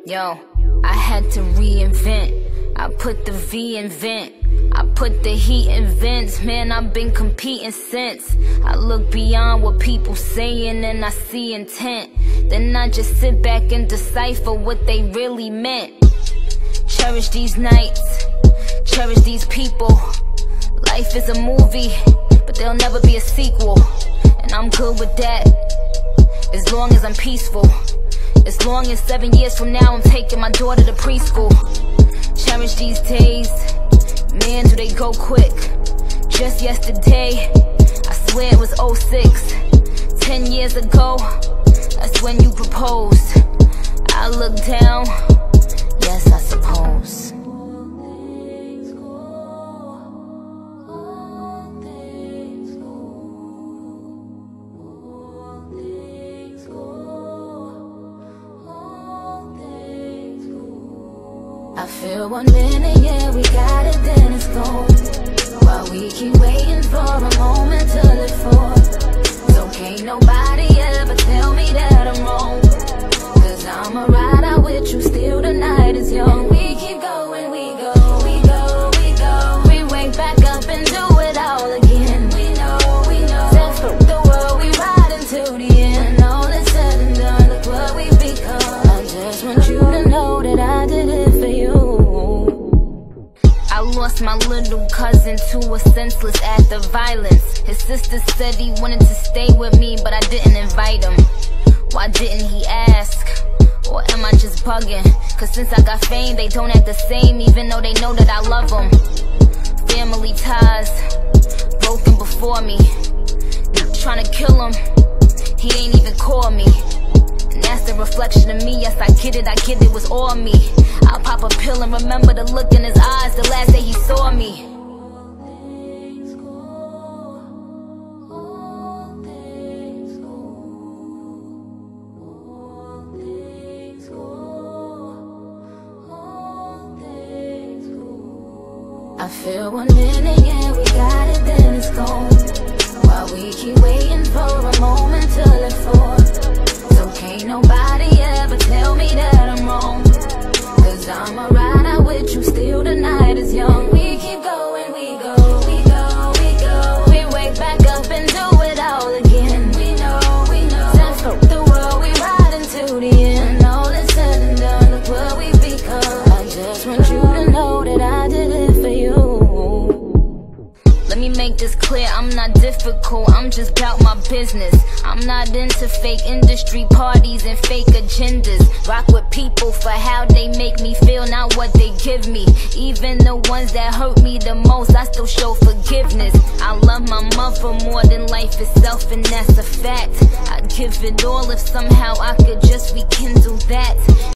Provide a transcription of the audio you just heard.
Yo, I had to reinvent. I put the V in vent. I put the heat in vents. Man, I've been competing since. I look beyond what people saying and I see intent. Then I just sit back and decipher what they really meant. Cherish these nights, cherish these people. Life is a movie, but there'll never be a sequel. And I'm good with that, as long as I'm peaceful. As long as 7 years from now I'm taking my daughter to preschool. Cherish these days, man, do they go quick. Just yesterday, I swear it was 06. 10 years ago, that's when you proposed. I look down, yes, I suppose. I feel 1 minute, yeah, we got it, then it's gone. While we keep waiting for a moment to live for. So can't nobody ever tell me that I'm wrong, 'cause I'ma ride out with you, still the night is young. We keep going, we go, we go, we go. We wake back up and do it all again. We know, set for the world, we ride until the end. All is said and done, look what we've become. I just want you to know that I did it for you. I lost my little cousin to a senseless act of violence. His sister said he wanted to stay with me, but I didn't invite him. Why didn't he ask? Or am I just bugging? 'Cause since I got fame, they don't act the same, even though they know that I love them. Family ties broken before me. Trying to kill him, he ain't even call me. And that's the reflection of me. Yes, I get it was all me. I'll pop a pill and remember the look in his eyes the last day he saw me. I feel 1 minute, yeah, we got it, then it's gone. While we keep waiting for a moment to live for. So can't nobody ever tell me that I'm wrong, 'cause I'ma ride out with you, still the night is young. We keep going, we go, we go, we go. We wake back up and do it all again. We know, set for the world, we ride until the end. All is said and done, look what we've become. I just want you to know that I did it for you. Let me make this clear, I'm not difficult, I'm just about my business. I'm not into fake industry parties and fake agendas. Rock with people for how they make me feel, not what they give me. Even the ones that hurt me the most, I still show forgiveness. I love my mother more than life itself, and that's a fact. I'd give it all if somehow I could just rekindle that.